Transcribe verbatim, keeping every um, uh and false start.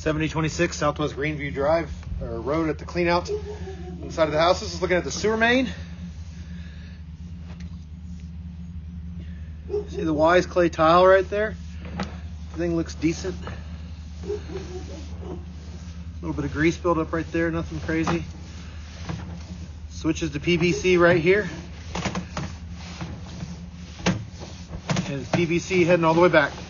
seventy twenty-six Southwest Greenview Drive, or road at the clean out on the side of the house. This is looking at the sewer main. See the Wise clay tile right there? Everything looks decent. A little bit of grease buildup right there, nothing crazy. Switches to P V C right here. And it's P V C heading all the way back.